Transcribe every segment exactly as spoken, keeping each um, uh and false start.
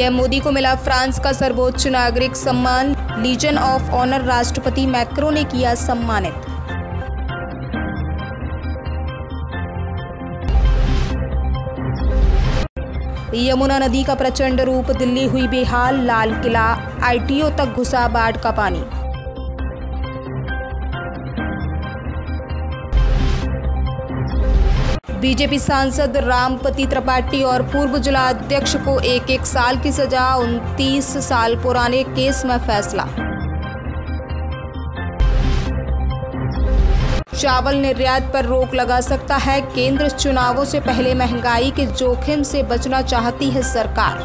PM Modi को मिला France का सर्वोच्च नागरिक सम्मान लीजन ऑफ ऑनर। राष्ट्रपति मैक्रो ने किया सम्मानित। यमुना नदी का प्रचंड रूप, दिल्ली हुई बेहाल, लाल किला आईटीओ तक घुसा बाढ़ का पानी। बीजेपी सांसद रामपति त्रिपाठी और पूर्व जिला अध्यक्ष को एक एक साल की सजा, उनतीस साल पुराने केस में फैसला। चावल निर्यात पर रोक लगा सकता है केंद्र, चुनावों से पहले महंगाई के जोखिम से बचना चाहती है सरकार।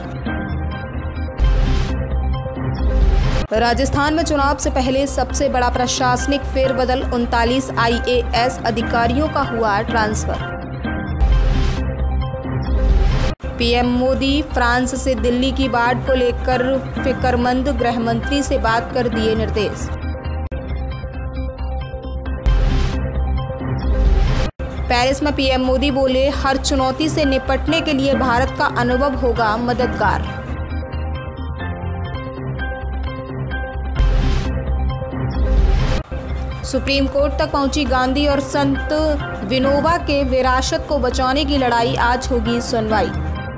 राजस्थान में चुनाव से पहले सबसे बड़ा प्रशासनिक फेरबदल, उनतालीस आईएएस अधिकारियों का हुआ ट्रांसफर। पीएम मोदी फ्रांस से दिल्ली की बाढ़ को लेकर फिक्रमंद, गृह मंत्री से बात कर दिए निर्देश। पेरिस में पीएम मोदी बोले, हर चुनौती से निपटने के लिए भारत का अनुभव होगा मददगार। सुप्रीम कोर्ट तक पहुंची गांधी और संत विनोबा के विरासत को बचाने की लड़ाई, आज होगी सुनवाई।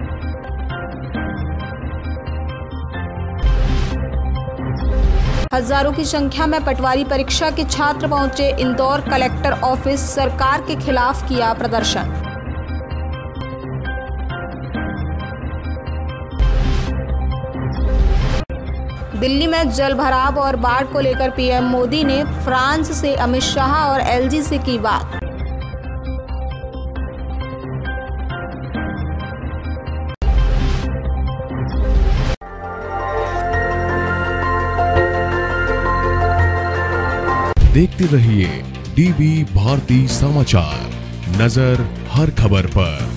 हजारों की संख्या में पटवारी परीक्षा के छात्र पहुंचे इंदौर कलेक्टर ऑफिस, सरकार के खिलाफ किया प्रदर्शन। दिल्ली में जल भराव और बाढ़ को लेकर पीएम मोदी ने फ्रांस से अमित शाह और एलजी से की बात। देखते रहिए डीवी भारती समाचार, नजर हर खबर पर।